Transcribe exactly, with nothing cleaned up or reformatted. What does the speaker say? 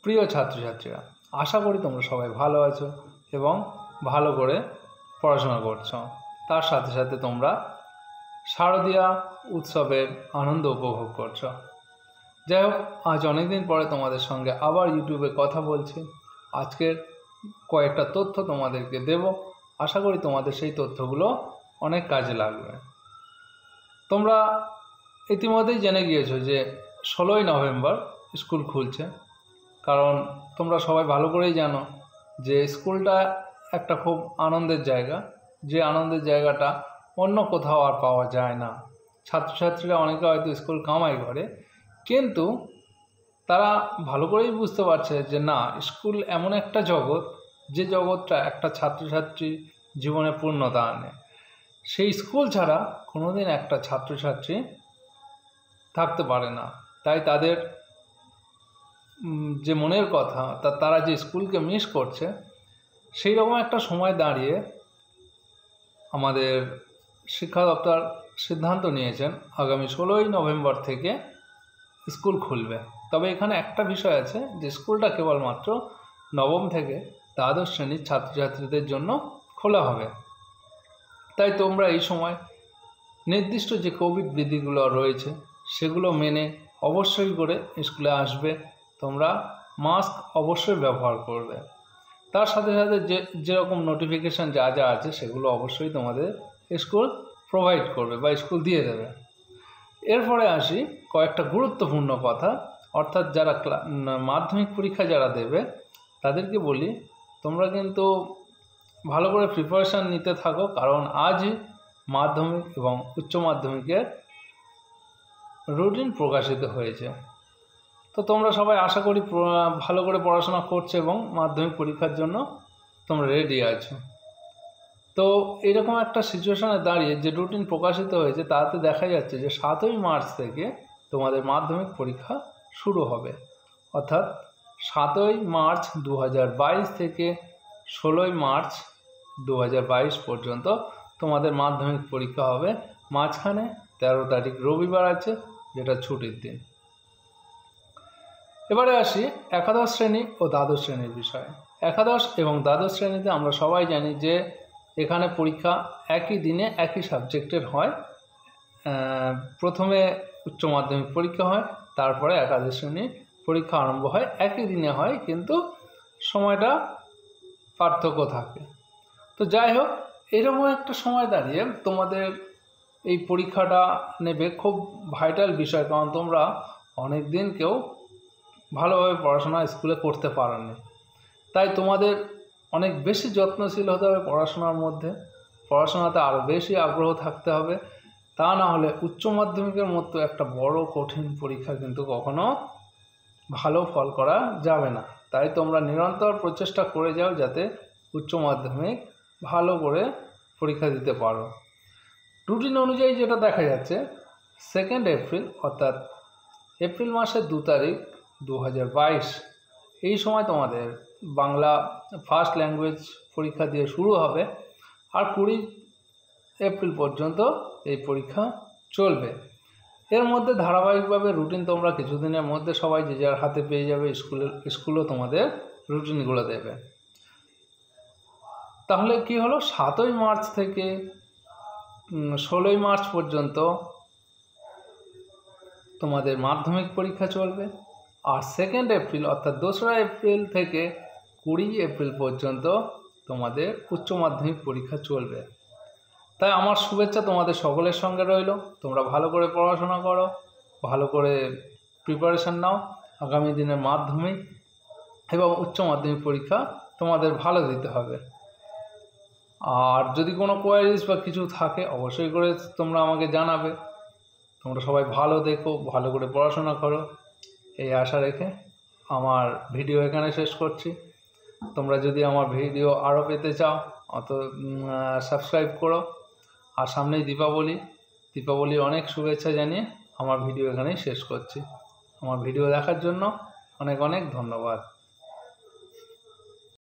প্রিয় ছাত্রছাত্রীরা, আশা করি তোমরা সবাই ভালো আছো এবং ভালো করে পড়াশোনা করছো। তার সাথে সাথে তোমরা শারদীয়া উৎসবের আনন্দ উপভোগ করছো। যাই হোক, আজ অনেকদিন পরে তোমাদের সঙ্গে আবার ইউটিউবে কথা বলছি। আজকের কয়েকটা তথ্য তোমাদেরকে দেব, আশা করি তোমাদের সেই তথ্যগুলো অনেক কাজে লাগবে। তোমরা ইতিমধ্যেই জেনে গিয়েছো যে ষোলোই নভেম্বর স্কুল খুলছে, কারণ তোমরা সবাই ভালো করেই জানো যে স্কুলটা একটা খুব আনন্দের জায়গা, যে আনন্দের জায়গাটা অন্য কোথাও আর পাওয়া যায় না। ছাত্রছাত্রীরা অনেকে হয়তো স্কুল কামাই করে, কিন্তু তারা ভালো করেই বুঝতে পারছে যে না, স্কুল এমন একটা জগৎ যে জগৎটা একটা ছাত্রছাত্রী জীবনে পূর্ণতা আনে। সেই স্কুল ছাড়া কোনোদিন একটা ছাত্রছাত্রী থাকতে পারে না। তাই তাদের যে মনের কথা, তা তারা যে স্কুলকে মিস করছে, সেই রকম একটা সময় দাঁড়িয়ে আমাদের শিক্ষা দপ্তর সিদ্ধান্ত নিয়েছেন আগামী ষোলোই নভেম্বর থেকে স্কুল খুলবে। তবে এখানে একটা বিষয় আছে যে স্কুলটা কেবলমাত্র নবম থেকে দ্বাদশ শ্রেণীর ছাত্রছাত্রীদের জন্য খোলা হবে। তাই তোমরা এই সময় নির্দিষ্ট যে কোভিড বিধিগুলো রয়েছে সেগুলো মেনে অবশ্যই করে স্কুলে আসবে। তোমরা মাস্ক অবশ্যই ব্যবহার করবে। তার সাথে সাথে যে যেরকম নোটিফিকেশান যা যা আছে সেগুলো অবশ্যই তোমাদের স্কুল প্রোভাইড করবে বা স্কুল দিয়ে দেবে। এরপরে আসি কয়েকটা গুরুত্বপূর্ণ কথা, অর্থাৎ যারা মাধ্যমিক পরীক্ষা যারা দেবে তাদেরকে বলি তোমরা কিন্তু ভালো করে প্রিপারেশান নিতে থাকো, কারণ আজ মাধ্যমিক এবং উচ্চ মাধ্যমিকের রুটিন প্রকাশিত হয়েছে। তো তোমরা সবাই আশা করি ভালো করে পড়াশোনা করছো এবং মাধ্যমিক পরীক্ষার জন্য তোমরা রেডি আছো। তো এরকম একটা সিচুয়েশানে দাঁড়িয়ে যে রুটিন প্রকাশিত হয়েছে তাতে দেখা যাচ্ছে যে সাতই মার্চ থেকে তোমাদের মাধ্যমিক পরীক্ষা শুরু হবে। অর্থাৎ সাতই মার্চ দু হাজার বাইশ থেকে ষোলোই মার্চ দু হাজার বাইশ পর্যন্ত তোমাদের মাধ্যমিক পরীক্ষা হবে। মাঝখানে তেরো তারিখ রবিবার আছে, যেটা ছুটির দিন। এবারে আসি একাদশ শ্রেণী ও দ্বাদশ শ্রেণীর বিষয়ে। একাদশ এবং দ্বাদশ শ্রেণীতে আমরা সবাই জানি যে এখানে পরীক্ষা একই দিনে একই সাবজেক্টের হয়। প্রথমে উচ্চ মাধ্যমিক পরীক্ষা হয়, তারপরে একাদশ শ্রেণীর পরীক্ষা আরম্ভ হয়। একই দিনে হয়, কিন্তু সময়টা পার্থক্য থাকে। তো যাই হোক, এরকম একটা সময় দাঁড়িয়ে তোমাদের এই পরীক্ষাটা নেবে খুব ভাইটাল বিষয়, কারণ তোমরা অনেক দিন কেউ ভালোভাবে পড়াশোনা স্কুলে করতে পারোনি। তাই তোমাদের অনেক বেশি যত্নশীল হতে হবে পড়াশোনার মধ্যে, পড়াশোনাতে আরও বেশি আগ্রহ থাকতে হবে। তা না হলে উচ্চ মাধ্যমিকের মতো একটা বড় কঠিন পরীক্ষা কিন্তু কখনো ভালো ফল করা যাবে না। তাই তোমরা নিরন্তর প্রচেষ্টা করে যাও যাতে উচ্চ মাধ্যমিক ভালো করে পরীক্ষা দিতে পারো। রুটিন অনুযায়ী যেটা দেখা যাচ্ছে, সেকেন্ড এপ্রিল অর্থাৎ এপ্রিল মাসের দু তারিখ দু হাজার বাইশ এই সময় তোমাদের বাংলা ফার্স্ট ল্যাঙ্গুয়েজ পরীক্ষা দিয়ে শুরু হবে, আর কুড়ি এপ্রিল পর্যন্ত এই পরীক্ষা চলবে। এর মধ্যে ধারাবাহিকভাবে রুটিন তোমরা কিছুদিনের মধ্যে সবাই যে যার হাতে পেয়ে যাবে। স্কুলের স্কুলও তোমাদের রুটিনগুলো দেবে। তাহলে কি হলো, সাতই মার্চ থেকে ষোলোই মার্চ পর্যন্ত তোমাদের মাধ্যমিক পরীক্ষা চলবে, আর সেকেন্ড এপ্রিল অর্থাৎ দোসরা এপ্রিল থেকে কুড়ি এপ্রিল পর্যন্ত তোমাদের উচ্চ মাধ্যমিক পরীক্ষা চলবে। তাই আমার শুভেচ্ছা তোমাদের সকলের সঙ্গে রইল। তোমরা ভালো করে পড়াশোনা করো, ভালো করে প্রিপারেশান নাও। আগামী দিনের মাধ্যমিক এবং উচ্চ মাধ্যমিক পরীক্ষা তোমাদের ভালো দিতে হবে। আর যদি কোনো কোয়ারিজ বা কিছু থাকে অবশ্যই করে তোমরা আমাকে জানাবে। তোমরা সবাই ভালো দেখো, ভালো করে পড়াশোনা করো, এই আশা রেখে আমার ভিডিও এখানে শেষ করছি। তোমরা যদি আমার ভিডিও আরও পেতে চাও অত সাবস্ক্রাইব করো। আর সামনেই দীপাবলি, দীপাবলির অনেক শুভেচ্ছা জানিয়ে আমার ভিডিও এখানেই শেষ করছি। আমার ভিডিও দেখার জন্য অনেক অনেক ধন্যবাদ।